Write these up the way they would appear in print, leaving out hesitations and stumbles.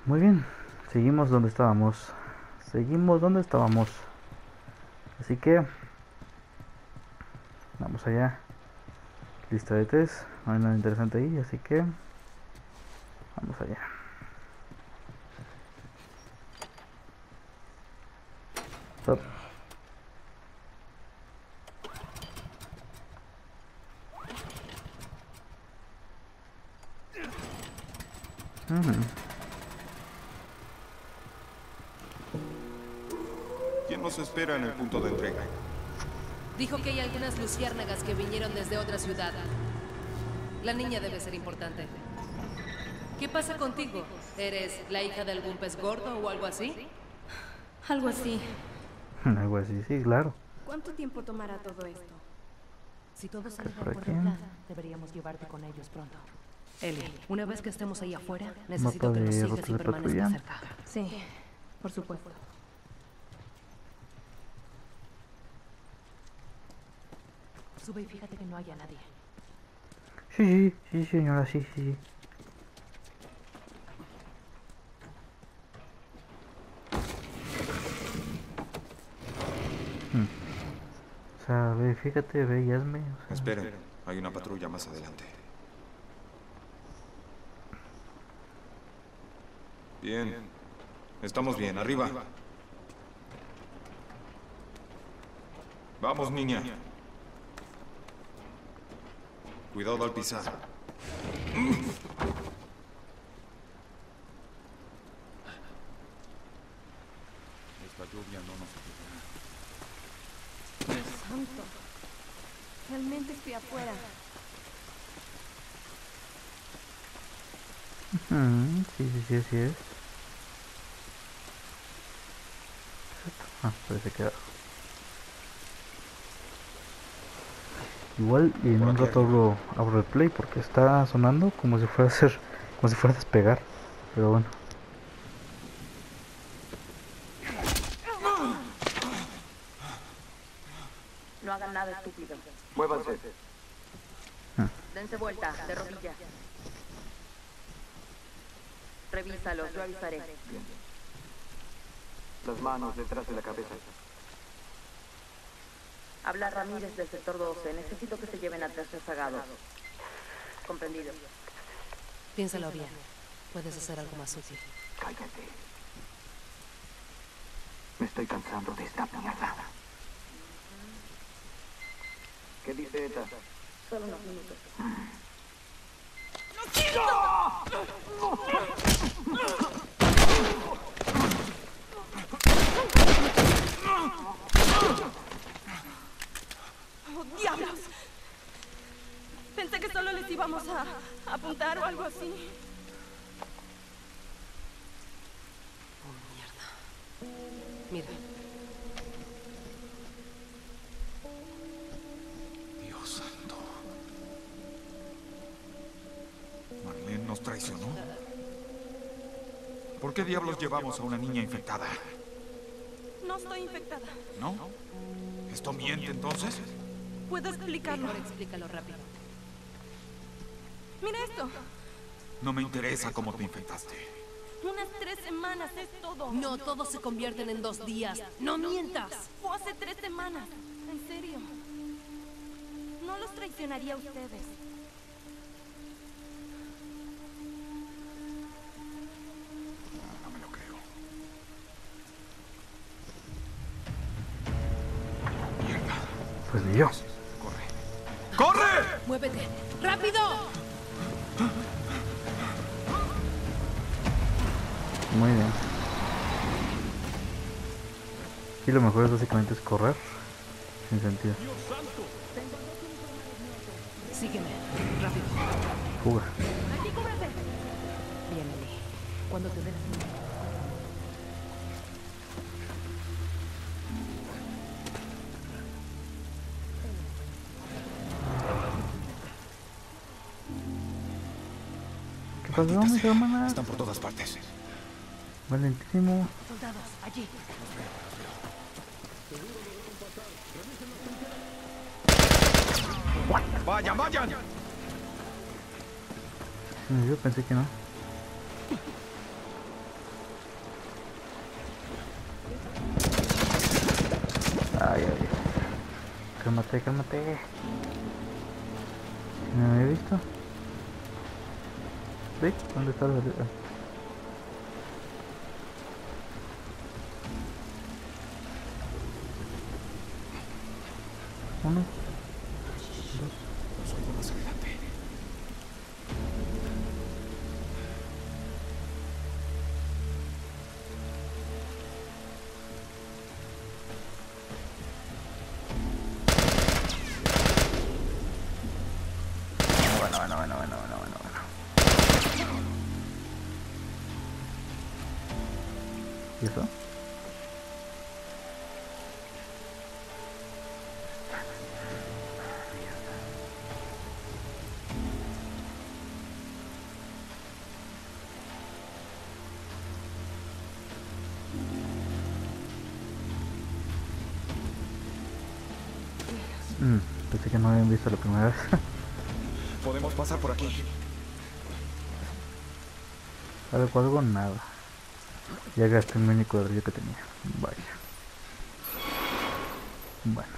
Muy bien, seguimos donde estábamos. Seguimos donde estábamos. Así que vamos allá. Lista de test. No hay nada interesante ahí, así que vamos allá. Stop. ¿Quién nos espera en el punto de entrega? Dijo que hay algunas luciérnagas que vinieron desde otra ciudad. La niña debe ser importante. ¿Qué pasa contigo? ¿Eres la hija de algún pez gordo o algo así? Algo así. Algo así, sí, claro. ¿Cuánto tiempo tomará todo esto? Si todo sale de por acuerdo aquí. al plan, deberíamos llevarte con ellos pronto. Ellie, una vez que estemos ahí afuera, necesito Mapa que nos de sigas rutas y de permanezcas patrulla. cerca. Sí, por supuesto. Sube y fíjate que no haya nadie. Sí, señora, sí. O sea, ve, fíjate, ve y hazme. O sea, Esperen, hay una patrulla más adelante. Bien. Estamos bien, arriba. Vamos, niña. Cuidado al pisar. Esta lluvia no nos ayudará. Santo. Realmente estoy afuera. sí, así es. Parece que igual y en un rato abro el play porque está sonando como si fuera a ser, como si fuera a despegar, pero bueno. No hagan nada estúpido. Muévanse. Dense vuelta, de rodillas. Revísalos, yo avisaré. Las manos detrás de la cabeza. Habla Ramírez del sector 12. Necesito que se lleven a tres rezagados. Comprendido. Piénsalo bien. Puedes hacer algo más útil. Cállate. Me estoy cansando de esta mierda. ¿Qué dice ETA? Solo unos minutos. ¡Oh, diablos! Pensé que solo les íbamos a apuntar o algo así. Mira, Dios santo. Marlene nos traicionó. ¿Por qué diablos llevamos a una niña infectada? No estoy infectada. ¿No? ¿Esto miente entonces? ¿Puedo explicarlo? mejor explícalo rápido. Mira esto. No me interesa cómo te infectaste. Unas 3 semanas es todo. No, todos se convierten en 2 días. ¡No mientas! Fue hace 3 semanas. En serio. No los traicionaría a ustedes. No me lo creo. Mierda. Pues ni yo. Corre. ¡Corre! ¡Muévete! ¡Rápido! Muy bien. Y lo mejor es básicamente es correr sin sentido. Sígueme. Rápido. Fuga. Bien, Ellie. Cuando te den ¿Qué pasó, Maldita mis sea. hermanas? Están por todas partes. Valentísimo. soldados, allí. ¡Vayan, vayan! Yo pensé que no. Cálmate, cálmate. ¿No me había visto? ¿Sí? ¿Dónde está la salida? Uno. Los oigo más adelante. Bueno. ¿Y eso? Pensé que no habían visto la primera vez. Podemos pasar por aquí. Algo, nada. Ya gasté mi único ladrillo que tenía. Vaya. Bueno.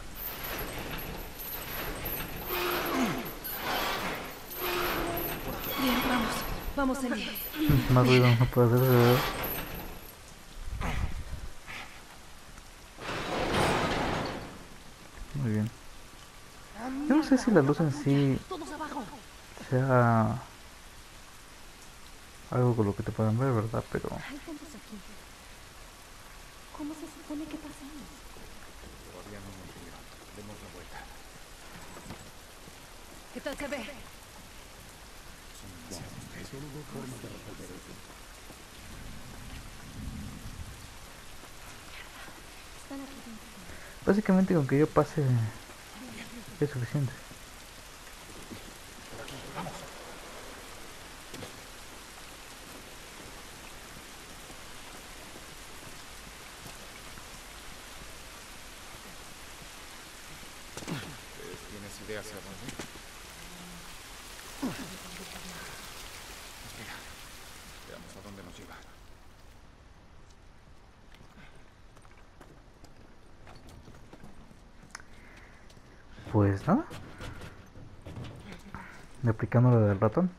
Bien, vamos. Vamos, Ellie. Más ruido no puedo hacer, ¿verdad? Muy bien. Yo no sé si la luz en sí Todos abajo. sea algo con lo que te puedan ver, ¿verdad? Pero Hay tantos aquí. ¿Cómo se supone que pasamos? Todavía no nos vieron. Demos la vuelta. ¿Qué tal se ve? Son demasiados pesos. Solo dos formas de resolver esto. Están aquí dentro. básicamente con que yo pase es suficiente. ¿Tienes idea hacia dónde? Espera. Veamos a dónde nos lleva. Pues nada. Aplicando lo del ratón.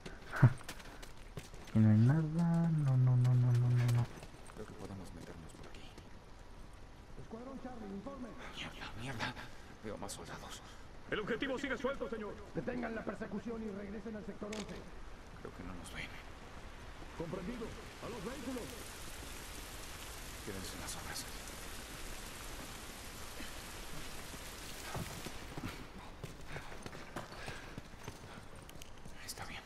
Aquí no hay nada. No. Creo que podemos meternos por aquí. Escuadrón Charlie, informe. Mierda. Veo más soldados. El objetivo sigue suelto, señor. Detengan la persecución y regresen al sector 11. Creo que no nos ven. Comprendido. A los vehículos. Quédense en las obras. Está bien.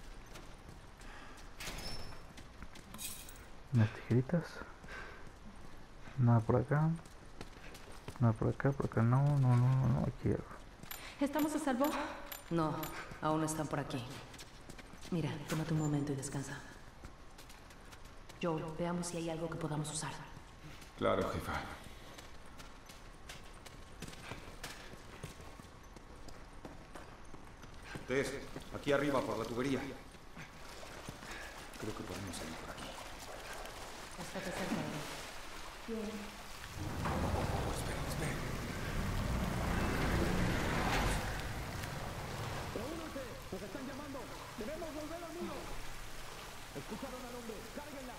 Unas tijeritas. Nada por acá. Nada por acá no, aquí algo. ¿Estamos a salvo? No, aún están por aquí. Mira, tómate un momento y descansa. Joel, veamos si hay algo que podamos usar. Claro, jefa. Tess, aquí arriba por la tubería. Creo que podemos salir por aquí. Estate cerca de él. Espera. Reúnanse. Nos están llamando. Debemos volver al nido. Escucharon al hombre. Cárguenla.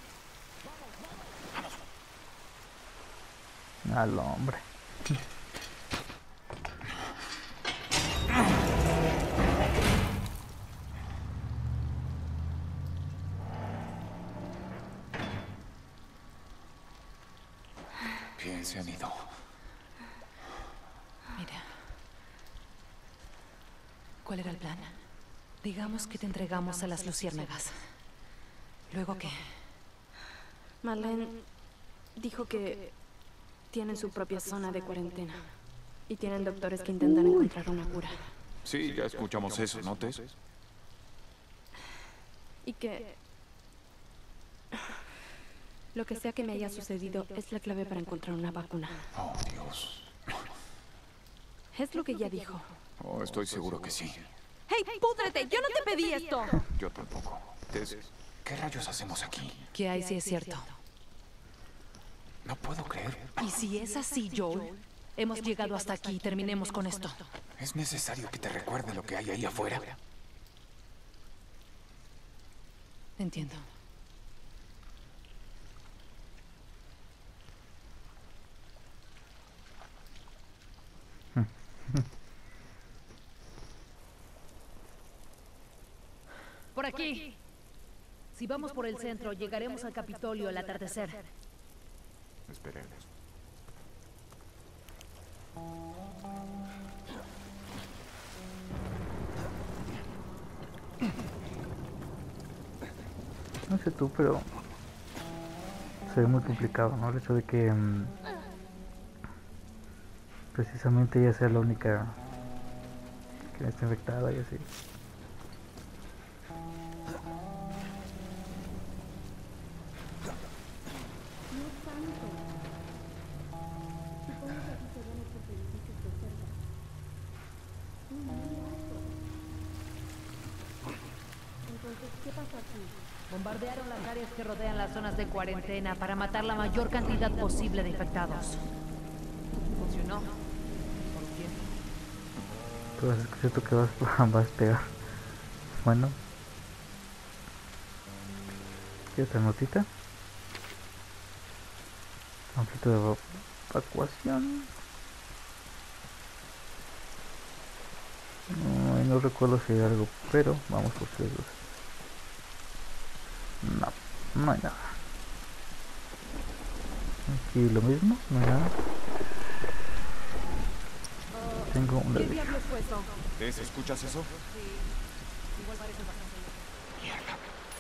Al hombre. Bien, se han ido. Mira. ¿Cuál era el plan? Digamos que te entregamos a las luciérnagas. ¿Luego qué? Marlene dijo que tienen su propia zona de cuarentena. Y tienen doctores que intentan encontrar una cura. Sí, ya escuchamos eso, ¿no, Tess? Y que lo que sea que me haya sucedido es la clave para encontrar una vacuna. Oh, Dios. Es lo que ella dijo. Oh, estoy seguro que sí. ¡Hey, púdrete! ¡Yo no te pedí esto! Yo tampoco. Tess, ¿qué rayos hacemos aquí? ¿Qué hay si es cierto? No puedo creer. Y si es así, Joel, Hemos llegado hasta aquí. Terminemos con esto. ¿Es necesario que te recuerde lo que hay ahí afuera? Entiendo. Por aquí. Si vamos por el centro, llegaremos al Capitolio al atardecer. Esperemos. No sé tú, pero se ve muy complicado, ¿no? El hecho de que precisamente ella sea la única que está infectada y así. Bombardearon las áreas que rodean las zonas de cuarentena para matar la mayor cantidad posible de infectados. Funcionó. Por un tiempo. Tú vas a escuchar tú que vas a pegar. Bueno. ¿Qué otra notita? Conflicto de evacuación. No recuerdo si hay algo, pero vamos por ustedes dos. No hay nada. Aquí lo mismo, no hay nada. Tengo un ¿Qué bebé. diablos fue eso? ¿Ves? ¿Escuchas eso? Igual parece bastante lejos. Mierda.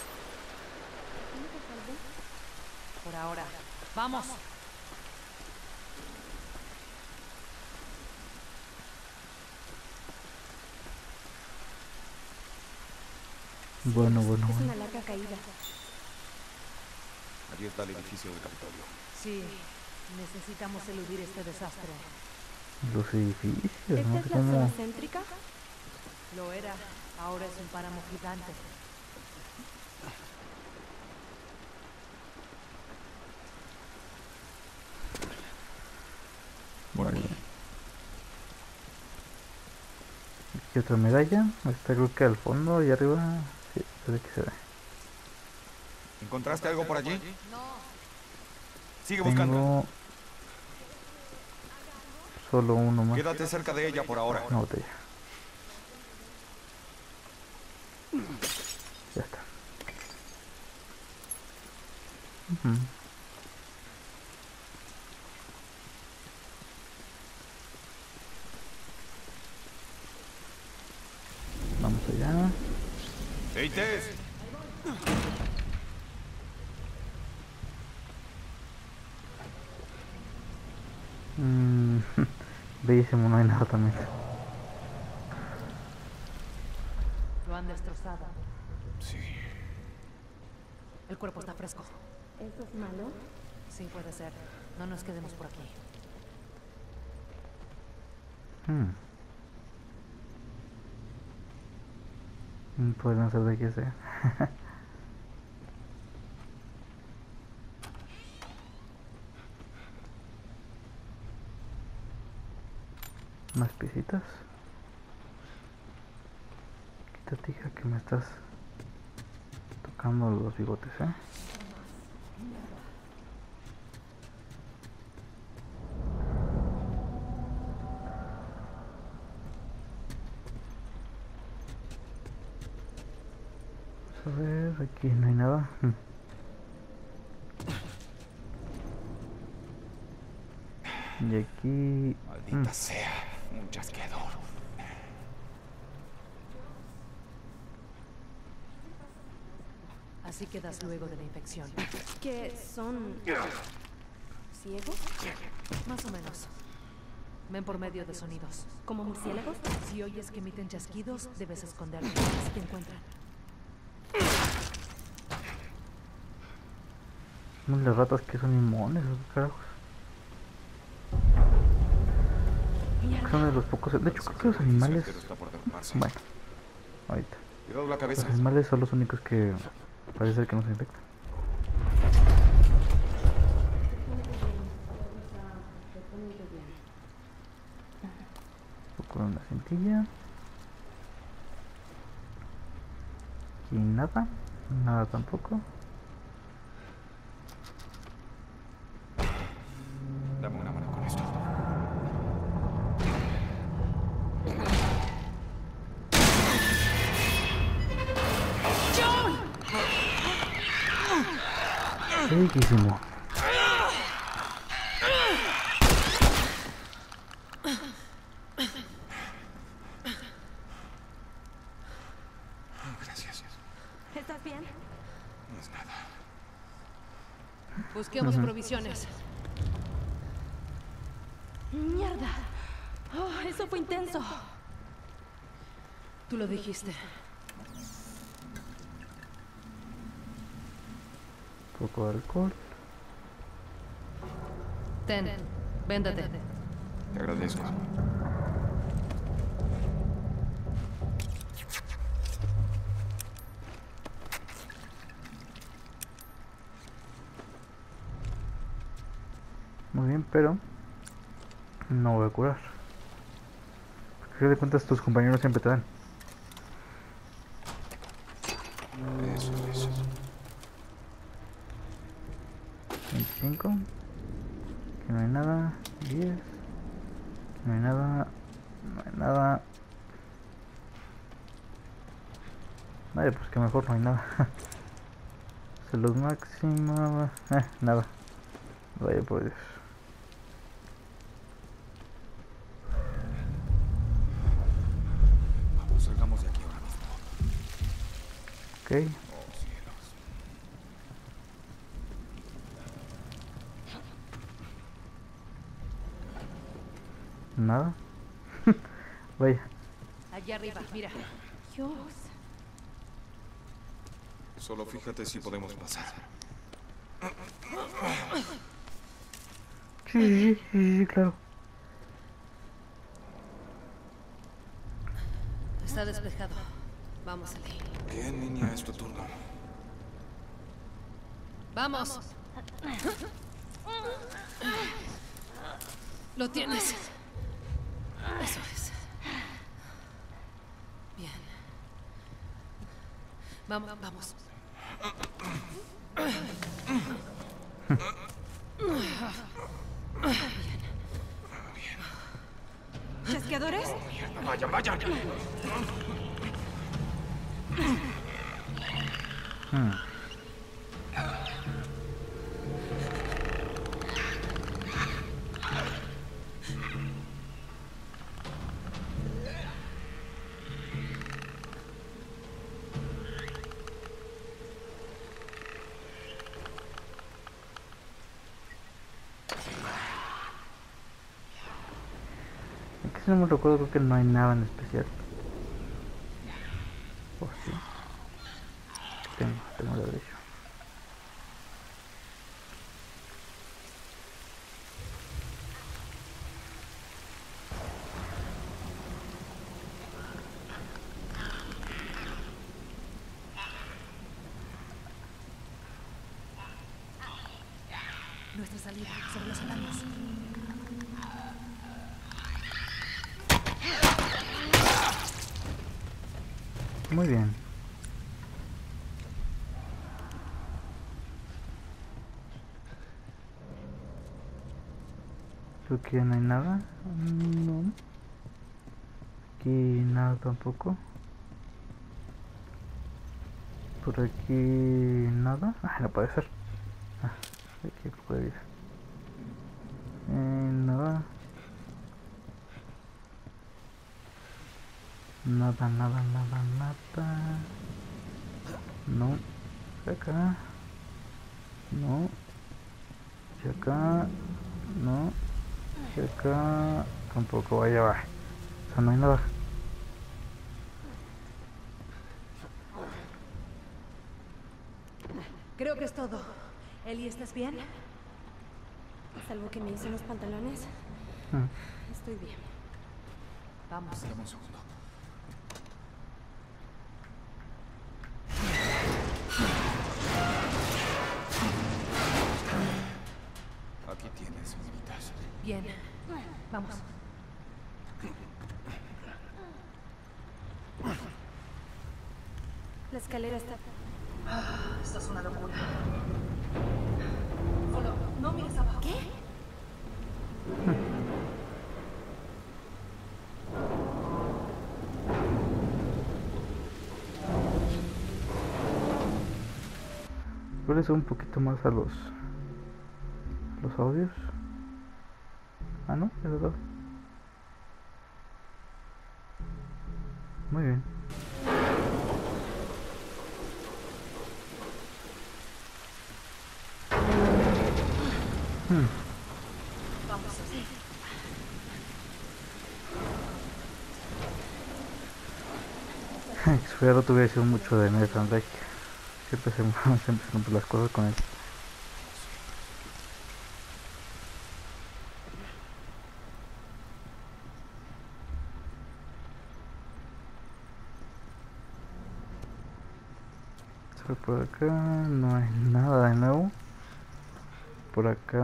Por ahora. ¡Vamos! Bueno. Es una larga caída. Allí está el edificio del Capitolio. Sí. Necesitamos eludir este desastre. Los edificios, ¿Esta no es sé la cómo. zona céntrica? Lo era. Ahora es un páramo gigante. Vale. Aquí otra medalla. Está creo que al fondo y arriba. Sí, desde que se ve. ¿Encontraste algo por allí? No. Sigue buscando. Tengo solo uno más. Quédate cerca de ella por ahora. Una botella. Ya está. Ujú. Vamos allá. ¡Hey, Tess! Bellísimo, no hay nada también. Lo han destrozado. Sí. El cuerpo está fresco. ¿Eso es malo? Sí, puede ser. No nos quedemos por aquí. Pueden ser de que sea. Más piecitas. Quita tija que me estás tocando los bigotes, ¿eh? Vamos a ver, aquí no hay nada. Y aquí... Maldita sea. Un chasqueador. Así quedas luego de la infección. ¿Qué son? ¿Ciegos? Más o menos. Ven por medio de sonidos. ¿Como murciélagos? Si oyes que emiten chasquidos, debes esconderte. Si te encuentran. Las ratas que son inmunes, ¿qué carajos? Son de los pocos... De hecho, creo que los animales... Pero está por derrumbarse. Bueno, ahorita. Cuidado la cabeza. Los animales son los únicos que parece ser que no se infectan. Centilla. Y nada. Nada tampoco. Dame una mano con esto. Riquísimo. Gracias. ¿Estás bien? No es nada. Busquemos provisiones. ¡Mierda! Oh, eso fue intenso. Tú lo dijiste. Poco de alcohol. Ten, véndate. Te agradezco. Muy bien, pero no voy a curar. ¿Qué de cuentas tus compañeros siempre te dan? Eso es. 25. Que no hay nada. 10. Que no hay nada. No hay nada. Vale, pues que mejor no hay nada. Salud máxima. Nada. Vaya por Dios. Vamos, salgamos de aquí ahora mismo. Ok. Oh, cielos. Nada. Vaya. Allá arriba, mira. Dios. Solo fíjate si podemos pasar. Sí, claro. Está despejado. Vamos, Ali. Bien, niña, es tu turno. ¡Vamos! Lo tienes. Eso es. Bien. Vamos. ¿Chasqueadores? Vayan. Aquí si no me recuerdo, creo que no hay nada en especial. Oh, sí. Tengo la derecha. Nuestra salida sobre los alarmas. Muy bien. Creo que ya no hay nada. No. Aquí nada tampoco. Por aquí nada. No puede ser. Aquí puede ir. Nada. Nada. No. De acá. No. De acá. No. De acá. Tampoco. Vaya, va. O sea, no hay nada. Creo que es todo. Ellie, ¿estás bien? Salvo que me hice los pantalones. Estoy bien. Vamos. Dame un segundo. Aquí tienes, señoritas. Bien. Vamos. escalera está... Esto es una locura. Solo, no mires abajo. ¿Qué? Puede ser un poquito más a los audios. Ah, no, es verdad. Muy bien. Espero no tuviera sido mucho de Nathan Drake. Siempre se rompen las cosas con él. Por acá no hay nada de nuevo. Por acá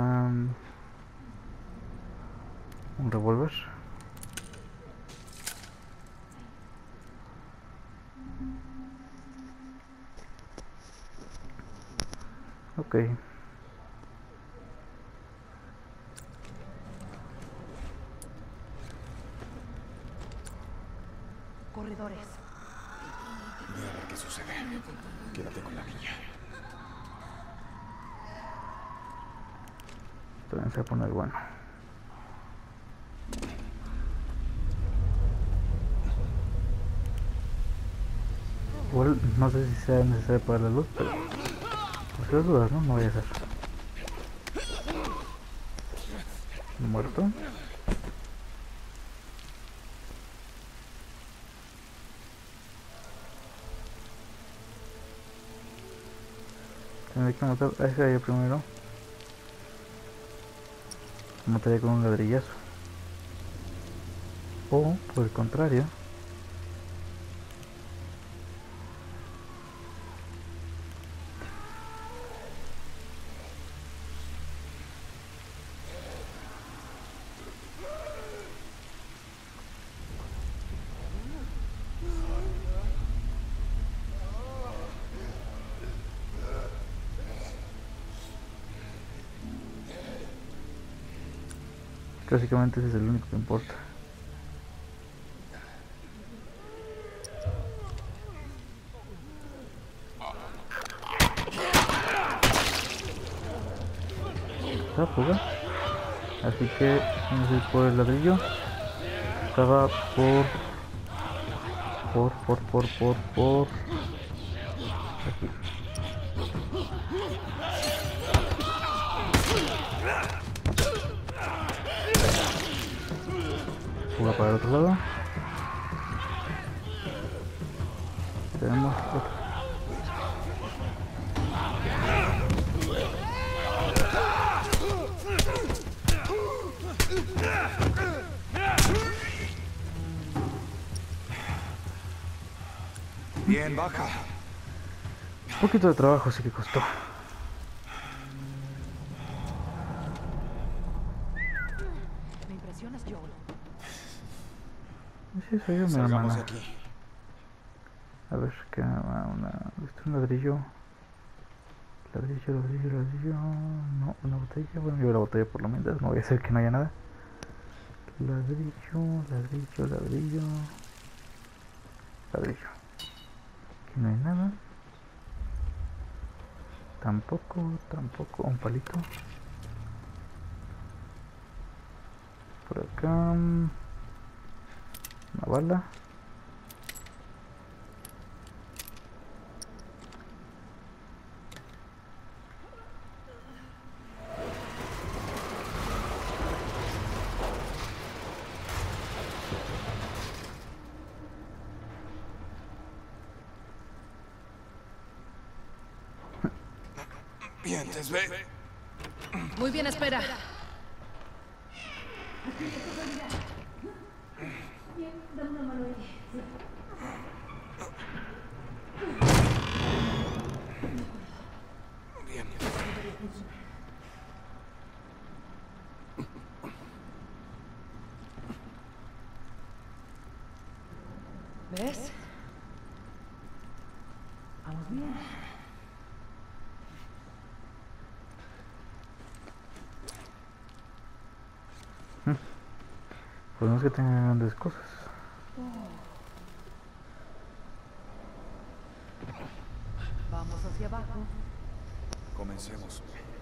un revólver. Ok. Corredores. Ve a ver qué sucede. Quédate con la niña. También se va a poner bueno. Igual no sé si sea necesario apagar la luz, pero por si las dudas, ¿no? No voy a hacer. Muerto. Tendré que matar a ese de allá primero. Lo mataría con un ladrillazo. O, por el contrario, básicamente ese es el único que importa. Está fuga. Así que vamos a ir por el ladrillo. Estaba por aquí. Fuga para el otro lado. Tenemos otro. Bien, baja. Un poquito de trabajo sí que costó. Me impresionas, Joel. Sí, soy yo, mi Salgamos de hermana. aquí. A ver, que un ladrillo. Ladrillo. No, una botella. Bueno, yo la botella por lo menos. No voy a hacer que no haya nada. Ladrillo. Aquí no hay nada. Tampoco. Un palito. Por acá. Una bala. Bien, te ve. Muy bien, espera. Bien. ¿Ves? Pues no es que tengan grandes cosas. Vamos hacia abajo. Comencemos.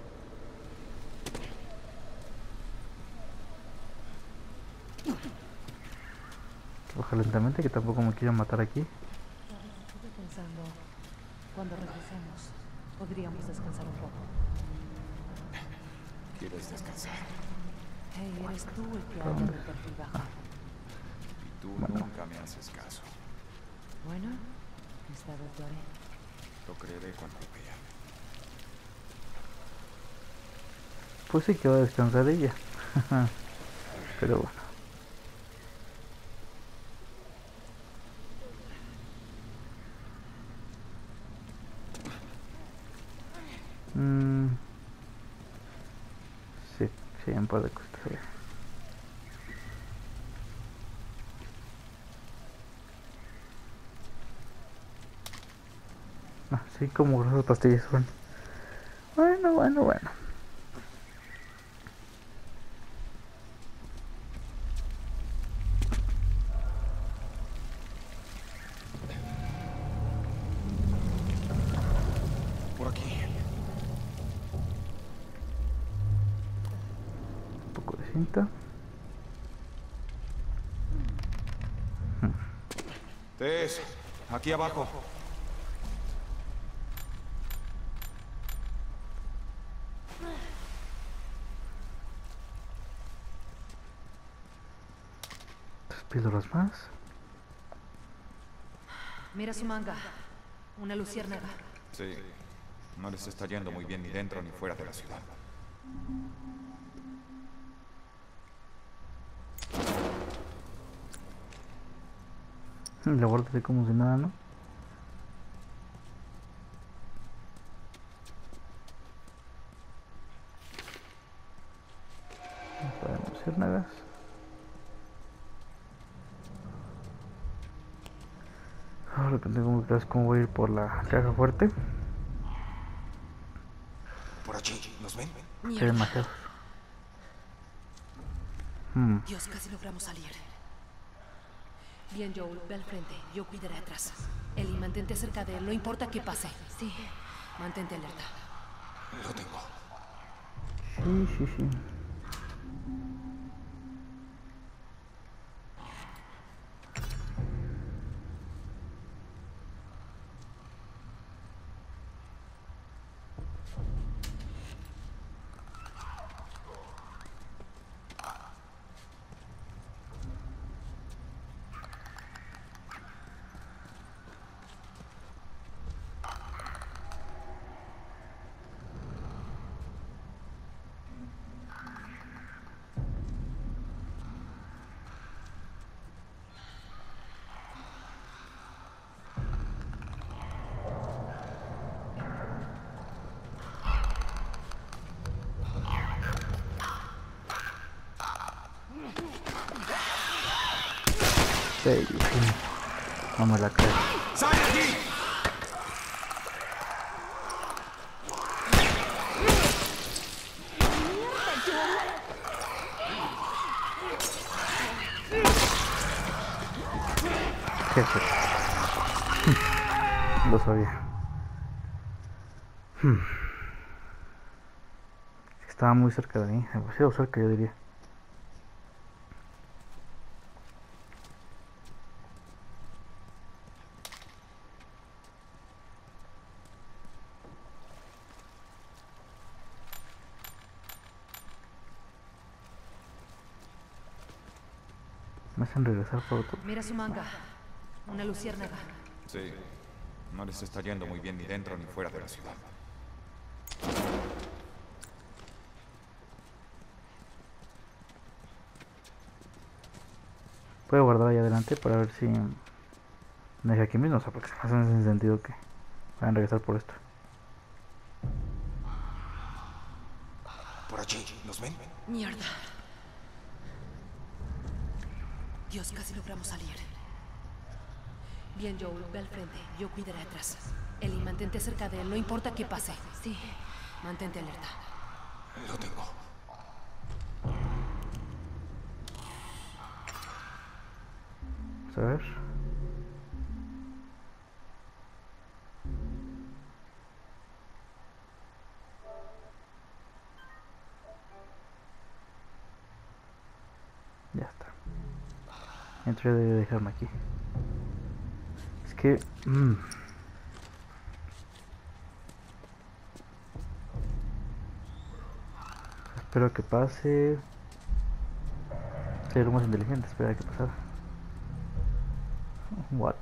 Baja lentamente, que tampoco me quiero matar aquí. Estuve pensando, cuando regresemos, podríamos descansar un poco. ¿Quieres descansar? Hey, eres tú el que halla el perfil bajo. Y tú nunca me haces caso. Bueno, esta vez lo haré. Lo creeré cuando lo vea. Pues sí que va a descansar ella. Pero bueno. Sí, sí, un par de cosas. Sí, como esas pastillas son. Bueno. Por aquí. Un poco de cinta. Tess, aquí abajo. Tres píldoras más. Mira su manga. Una luciérnaga. Sí. No les está yendo muy bien ni dentro ni fuera de la ciudad. La guarda como si nada, ¿no? Para luciérnagas. Ahora que tengo que ver cómo voy a ir por la caja fuerte. Por allí, ¿nos ven? Qué demasiado. Dios, casi logramos salir. Bien, Joel, ve al frente. Yo cuidaré atrás. Ellie, mantente cerca de él, no importa qué pase. Sí. Mantente alerta. Lo tengo. Sí. Sí. No me la creo. ¡Sal de aquí! Jefe. Lo sabía. Estaba muy cerca de mí, demasiado cerca yo diría. Me hacen regresar por otro. Mira su manga. Una luciérnaga. Sí. No les está yendo muy bien ni dentro ni fuera de la ciudad. Puedo guardar ahí adelante para ver si me deja aquí mismo, o sea, porque se me hace sin sentido que vayan a regresar por esto. Por allí, ¿nos ven? Mierda. Dios, casi logramos salir. Bien, Joel, ve al frente. Yo cuidaré atrás. Ellie, mantente cerca de él, no importa qué pase. Sí. Mantente alerta. Lo tengo. Vamos a ver. Ya está. Entro de dejarme aquí. Es que... espero que pase. Ser más inteligente, espera que pasara. What?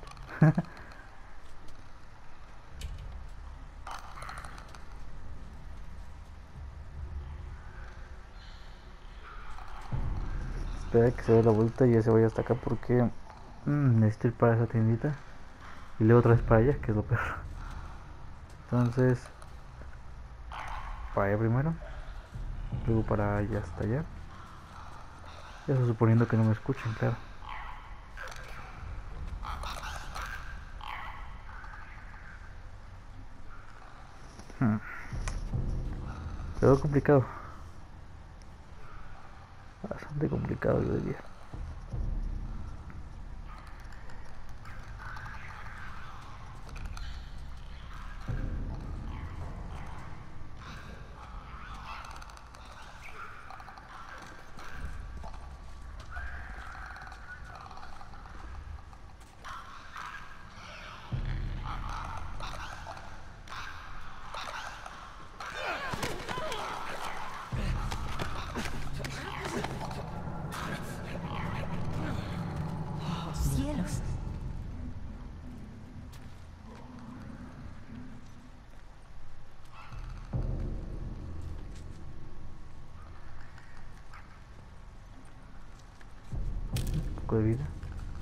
Espera que se dé la vuelta y ya se vaya hasta acá porque necesito ir para esa tiendita y luego otra vez para allá, que es lo peor. Entonces, para allá primero, luego para allá hasta allá. Eso suponiendo que no me escuchen, claro. Pero complicado. Bastante complicado, yo diría. ¡Cielos! Un poco de vida.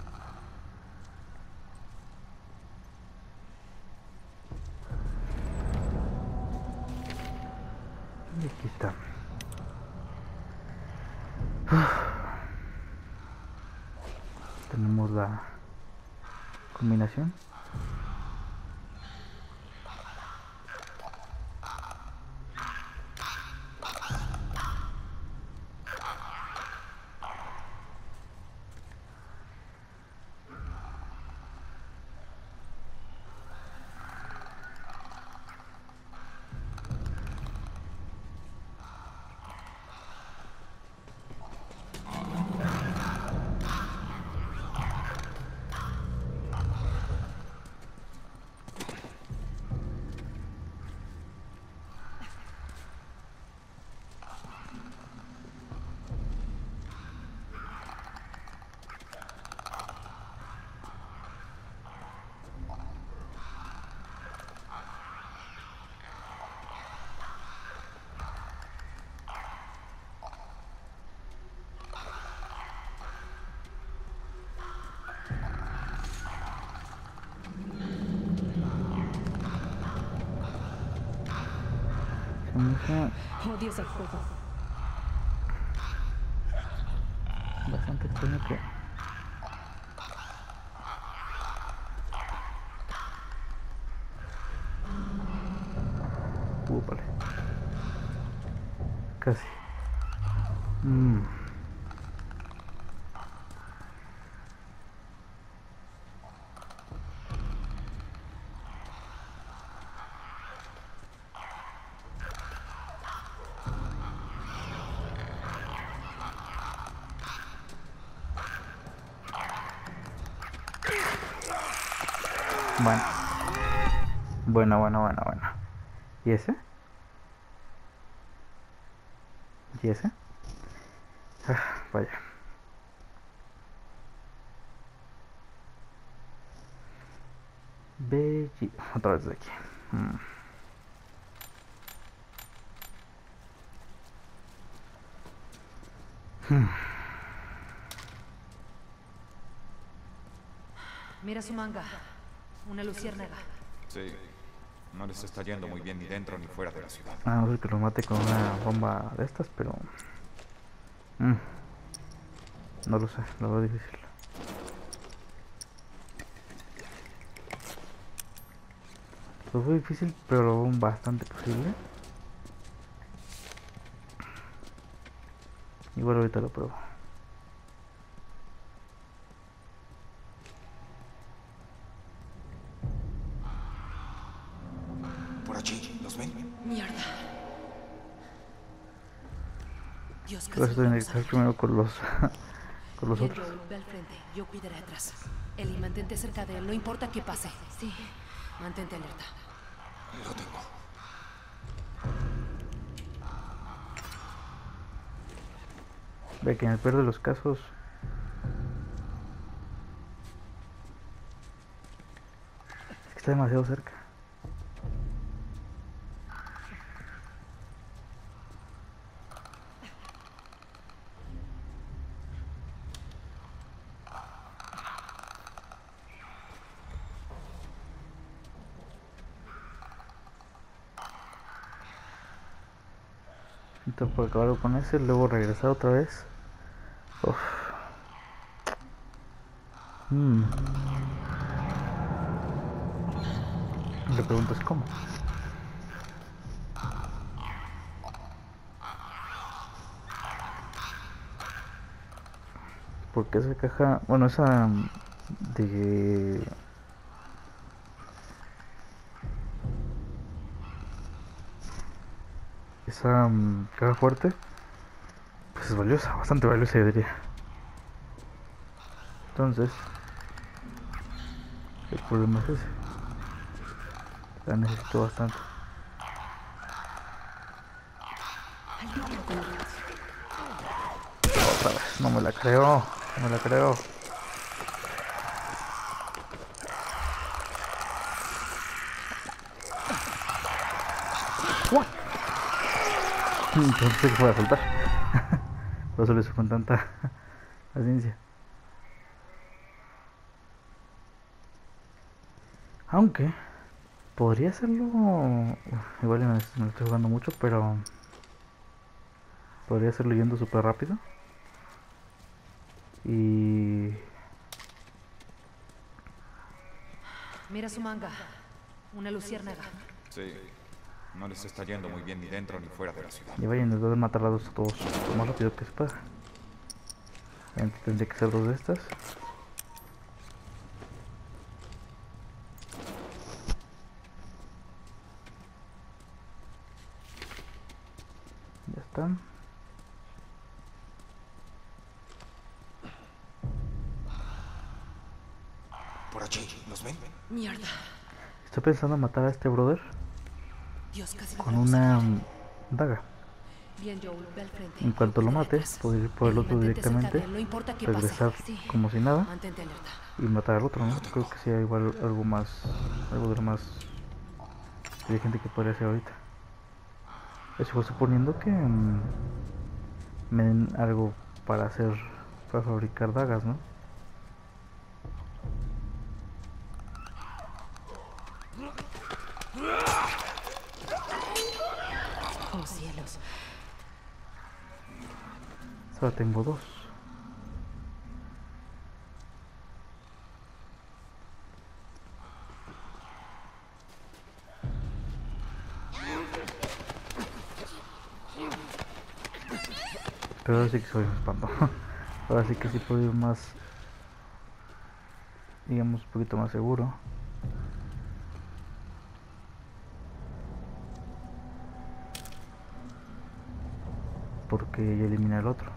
Y aquí está. Tenemos la combinación. Odio ese juego. Bastante extraño que... vale. Casi. Bueno. ¿Y ese? ¿Y ese? Vaya. Otra vez de aquí. Mira su manga. Una luciérnaga. Sí. No les está yendo muy bien ni dentro ni fuera de la ciudad. A no ser que lo mate con una bomba de estas, pero... no lo sé, lo veo difícil. Lo veo difícil, pero lo veo bastante posible. Igual ahorita lo pruebo. Dios, Pero casi eso lo tiene que vamos a estar primero con los con los Bien, otros. Joel, ve al frente. Yo cuidaré atrás. Ellie, mantente cerca de él, no importa qué pase. Sí. Mantente alerta. Lo tengo. Ve que en el peor de los casos es que está demasiado cerca. Entonces por acabar con ese, luego regresar otra vez. Uf. Le preguntas cómo. Porque esa caja, bueno, esa de esa caja fuerte, pues es valiosa, bastante valiosa yo diría. Entonces, el problema es ese. La necesito bastante. Otra vez, no me la creo, no me la creo. What? Entonces que voy a soltar. Por eso lo hice con tanta paciencia. Aunque podría hacerlo. Igual me lo estoy jugando mucho, pero podría hacerlo yendo súper rápido. Y Mira su manga. Una luciérnaga. Sí. No les está yendo muy bien ni dentro ni fuera de la ciudad. Y vayan a intentar matar a los todos lo más rápido que se pueda. Tendría que ser dos de estas. Ya están. Por allí, ¿los ven? Mierda. Estoy pensando en matar a este brother Dios, casi lo con vamos a una ver. daga. Bien, Joel, ve al frente. En cuanto Yo lo cuidaré mate, atrás. puedo ir por el Ellie, otro mantente cerca de directamente, él, no importa qué pase. regresar Sí. como si nada Mantente alerta. y matar al otro, ¿no? Creo que sí hay igual algo más, algo de lo más inteligente que podría hacer ahorita. Eso suponiendo que me den algo para hacer, para fabricar dagas, ¿no? Oh, cielos. Solo tengo dos. Pero ahora sí que soy un espanto. Ahora sí que sí puedo ir más, digamos, un poquito más seguro. Porque ya elimina el otro.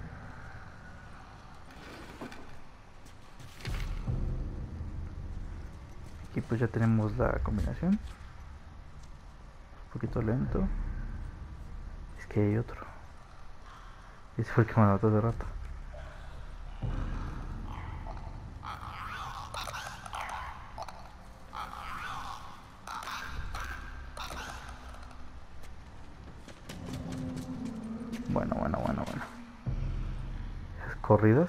Aquí pues ya tenemos la combinación. Un poquito lento. Es que hay otro. Ese fue el que me mató hace rato. Bueno. Esas corridas.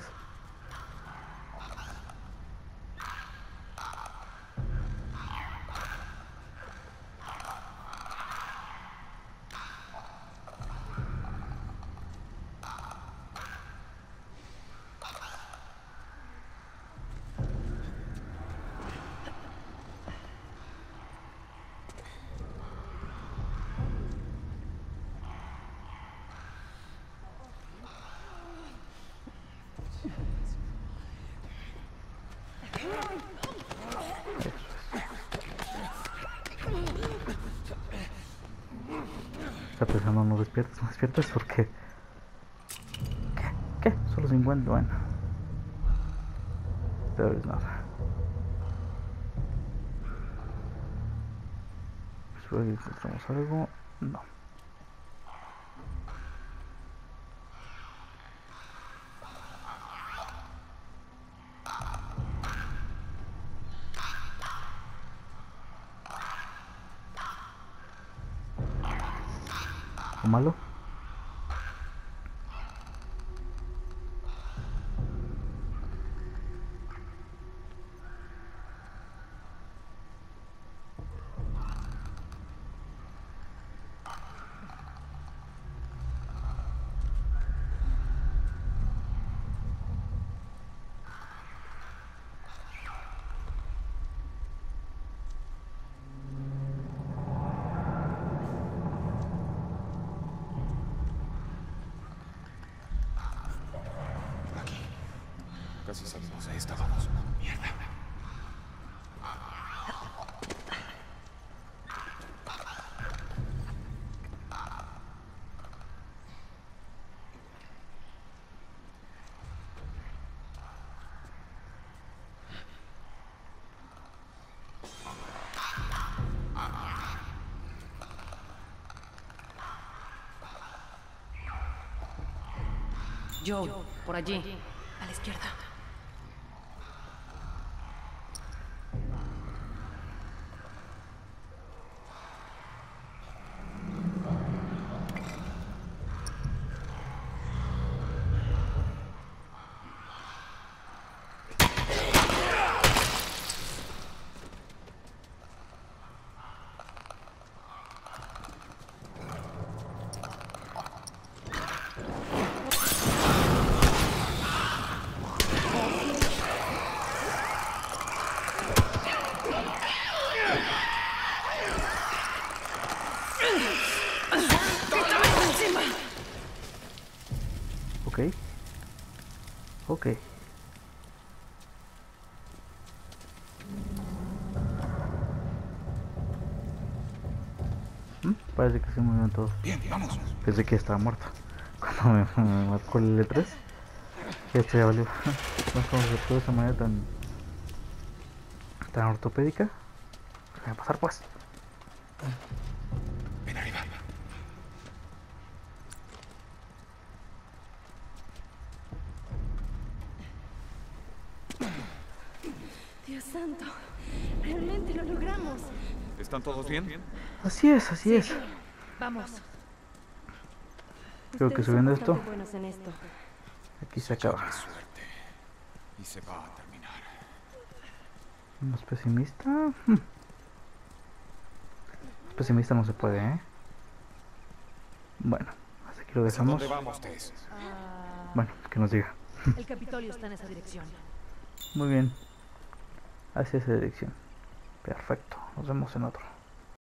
Está pensando, no despiertes porque 450, bueno. Peor es nada. Espero que encontremos algo. No. ¿O malo? Casi salimos de esta, vamos. Mierda. Joe, por allí. A la izquierda. Ok. Ok. Parece que se murieron todos. Bien, vamos. Pensé que estaba muerto. Cuando me marcó el L3. Esto ya valió. No es como se puede de esa manera tan ortopédica. Voy a pasar pues. Ven arriba. Dios santo, realmente lo logramos. ¿Están todos bien? Así es, así es. Vamos. Creo que Ustedes subiendo son esto, bastante buenos en esto. aquí se acaba. Qué suerte. Y se va a terminar. ¿Más pesimista? Pesimista no se puede, ¿eh? Bueno, hasta aquí lo dejamos. ¿Dónde vamos, Tess? Bueno, que nos diga. El Capitolio está en esa dirección. Muy bien. Hacia esa dirección. Perfecto. Nos vemos en otro.